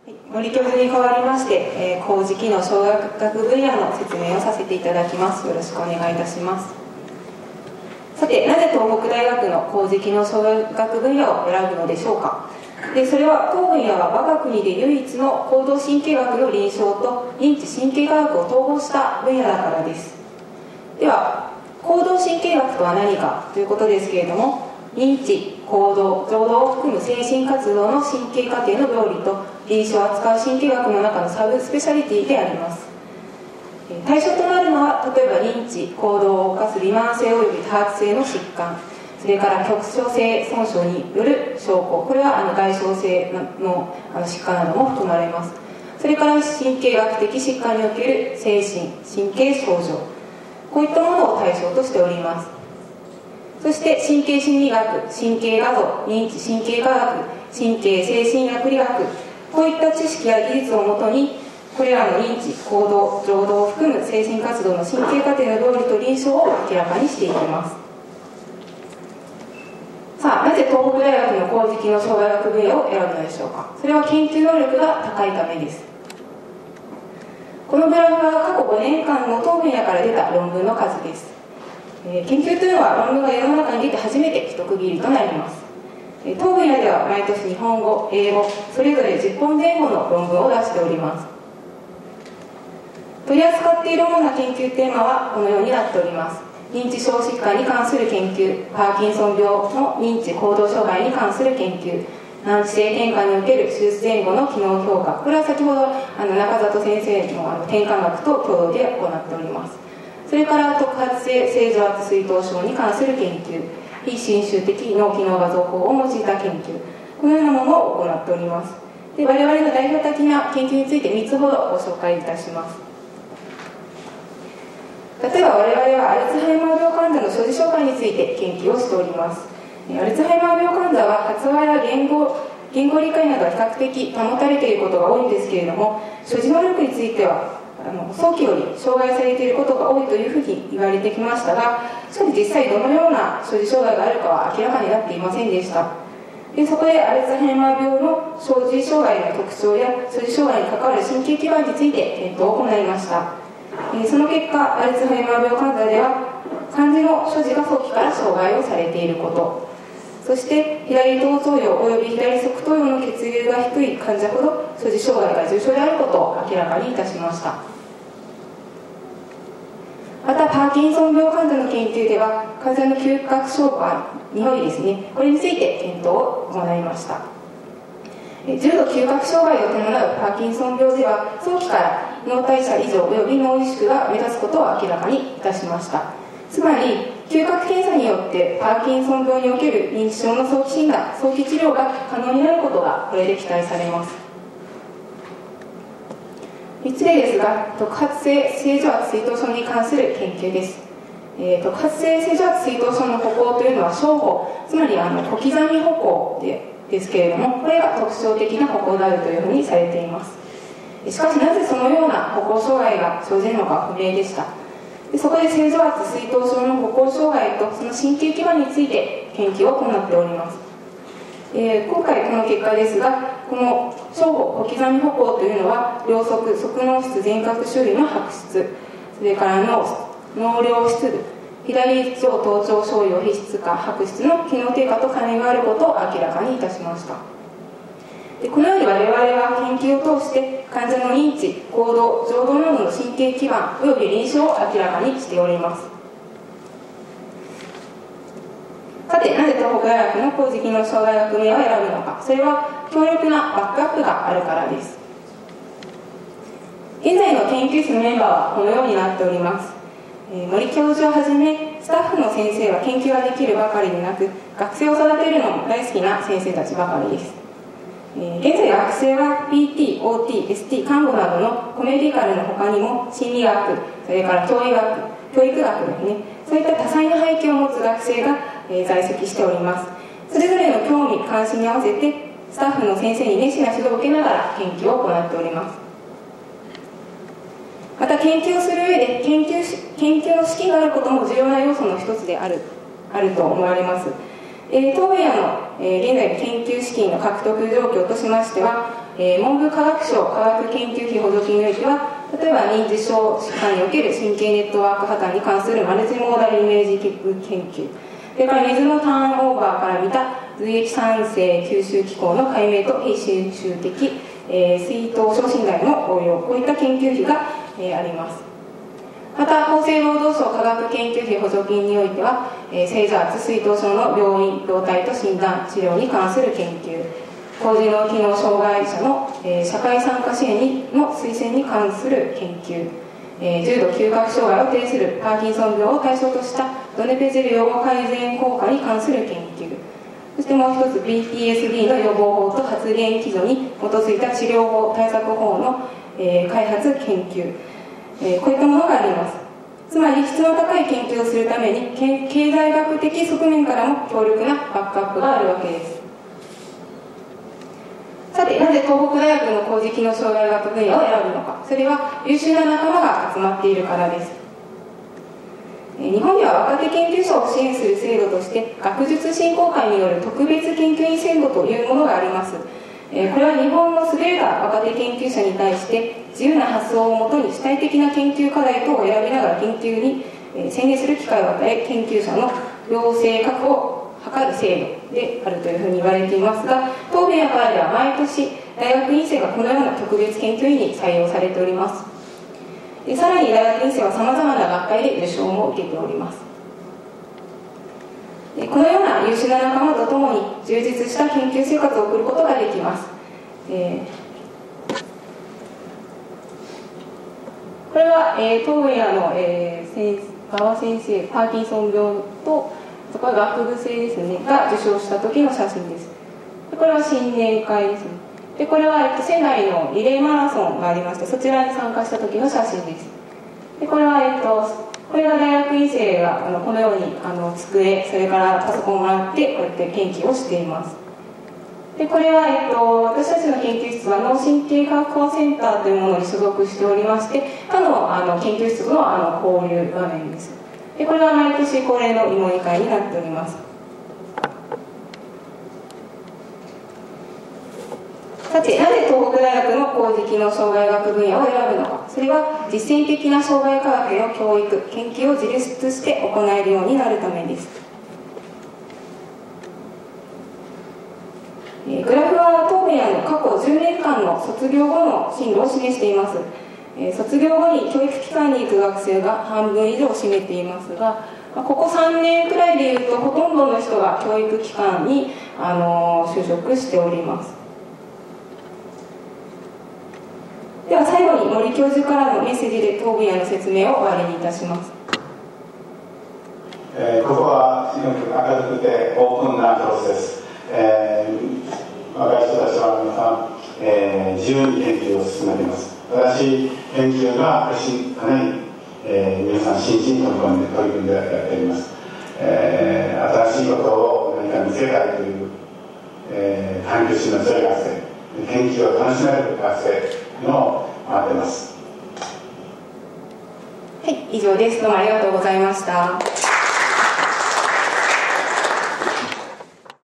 森教授に代わりまして、工事機能小学分野の説明をさせていただきます。よろしくお願いいたします。さて、なぜ東北大学の工事機能小学分野を選ぶのでしょうか。でそれは当分野は我が国で唯一の行動神経学の臨床と認知神経科学を統合した分野だからです。では、行動神経学とは何かということですけれども、認知、行動、情動を含む精神活動の神経過程の病理と臨床を扱う神経学の中のサブスペシャリティであります。対象となるのは、例えば認知、行動を犯す微慢性及び多発性の疾患、それから局所性損傷による症候、これは外傷性の疾患なども含まれます。それから神経学的疾患における精神、神経症状、こういったものを対象としております。そして神経心理学、神経画像、認知神経科学、神経精神薬理学、こういった知識や技術をもとに、これらの認知、行動、情動を含む精神活動の神経過程の病理と臨床を明らかにしていきます。さあ、なぜ東北大学の工事機能障害学分野を選ぶのでしょうか。それは研究能力が高いためです。このグラフは過去5年間の当分野から出た論文の数です。研究というのは論文が世の中に出て初めて一区切りとなります。当分野では毎年日本語、英語、それぞれ10本前後の論文を出しております。取り扱っている主な研究テーマはこのようになっております。認知症疾患に関する研究、パーキンソン病の認知行動障害に関する研究、難治性転換における手術前後の機能評価、これは先ほど中里先生の転換学と共同で行っております。それから特発性正常圧水頭症に関する研究、非侵襲的脳機能画像法を用いた研究、このようなものを行っております。で、我々の代表的な研究について3つほどご紹介いたします。例えば我々はアルツハイマー病患者の所持障害について研究をしております。アルツハイマー病患者は発話や言語理解などは比較的保たれていることが多いんですけれども、所持能力については早期より障害されていることが多いというふうに言われてきましたが、しかし実際どのような所持障害があるかは明らかになっていませんでした。でそこでアルツハイマー病の所持障害の特徴や所持障害に関わる神経基盤について検討を行いました。その結果、アルツハイマー病患者では漢字の所持が早期から障害をされていること、そして左頭頭葉および左側頭葉の血流が低い患者ほど所持障害が重症であることを明らかにいたしました。またパーキンソン病患者の研究では患者の嗅覚障害、匂いですね、これについて検討を行いました。重度嗅覚障害を伴うパーキンソン病では早期から脳代謝異常および脳萎縮が目立つことを明らかにいたしました。つまり嗅覚検査によってパーキンソン病における認知症の早期診断、早期治療が可能になることがこれで期待されます。3つ目ですが、特発性正常圧水頭症に関する研究です。特発性正常圧水頭症の歩行というのは小歩、つまり小刻み歩行ですけれども、これが特徴的な歩行であるというふうにされています。しかしなぜそのような歩行障害が生じるのか不明でした。でそこで正常圧水頭症の歩行障害とその神経基盤について研究を行っております。今回この結果ですが、この小歩、小刻み歩行というのは両側脳室全角周囲の白質、それから脳梁室部、左上頭頂小葉皮質化白質の機能低下と関連があることを明らかにいたしました。でこのように我々は研究を通して患者の認知、行動、情動などの神経基盤および臨床を明らかにしております。さて、なぜ東北大学の工事機能障害学名を選ぶのか。それは強力なバックアップがあるからです。現在の研究室のメンバーはこのようになっております。森教授をはじめスタッフの先生は研究ができるばかりでなく、学生を育てるのも大好きな先生たちばかりです。現在学生は PT、OT、ST、看護などのコメディカルの他にも心理学、それから教育学ですね、そういった多彩な背景を持つ学生が在籍しております。それぞれの興味関心に合わせてスタッフの先生に熱心な指導を受けながら研究を行っております。また研究をする上で研究の資金があることも重要な要素の一つであると思われます。 当分野の、現在の研究資金の獲得状況としましては、文部科学省科学研究費補助金においては、例えば認知症疾患における神経ネットワーク破綻に関するマルチモーダルイメージ研究、それから水のターンオーバーから見た髄液酸性吸収機構の解明と非収集的、水頭症診断の応用、こういった研究費が、あります。また厚生労働省科学研究費補助金においては、性座圧水頭症の病院病態と診断治療に関する研究、高次脳機能障害者の、社会参加支援の推薦に関する研究、重度嗅覚障害を呈するパーキンソン病を対象としたドネペジル予防改善効果に関する研究、そしてもう一つ PTSD の予防法と発現基準に基づいた治療法対策法の、開発研究、こういったものがあります。つまり質の高い研究をするために経済学的側面からも強力なバックアップがあるわけです。さて、なぜ東北大学の高次機能障害学分野を選ぶのか。それは優秀な仲間が集まっているからです。日本では若手研究者を支援する制度として学術振興会による特別研究員制度というものがあります。これは日本の優れた若手研究者に対して自由な発想をもとに主体的な研究課題等を選びながら研究に専念する機会を与え、研究者の養成確保を図る制度であるというふうに言われていますが、当分野からでは毎年大学院生がこのような特別研究員に採用されております。でさらに大学院生はさまざまな学会で受賞も受けております。でこのような優秀な仲間とともに充実した研究生活を送ることができます。これは、当分野の、馬場先生、パーキンソン病とそこは学部生ですねが受賞した時の写真です。でこれは新年会ですね。でこれは、仙台のリレーマラソンがありまして、そちらに参加した時の写真です。でこれは、これが大学院生がこのように机、それからパソコンをもらってこうやって研究をしています。でこれは、私たちの研究室は脳神経科学コンセンターというものに所属しておりまして、他の研究室との交流画面です。でこれは毎年恒例の芋煮会になっております。さて、なぜ東北大学の高次機能障害学分野を選ぶのか。それは実践的な障害科学の教育研究を自立して行えるようになるためです。グラフは当分野の過去10年間の卒業後の進路を示しています。卒業後に教育機関に行く学生が半分以上を占めていますが、ここ3年くらいでいうとほとんどの人が教育機関に就職しております。では最後に森教授からのメッセージで当分野の説明を終わりにいたします。 ここは明るくてオープンな教室です。若い人たちは皆さん、自由に研究を進めています。私、研究がかなり、皆さん真摯に取り組んでやっております。新しいことを何か見せたいという、探求心の強い学生、研究を楽しめる学生の待っています。 はい、以上です。どうもありがとうございました。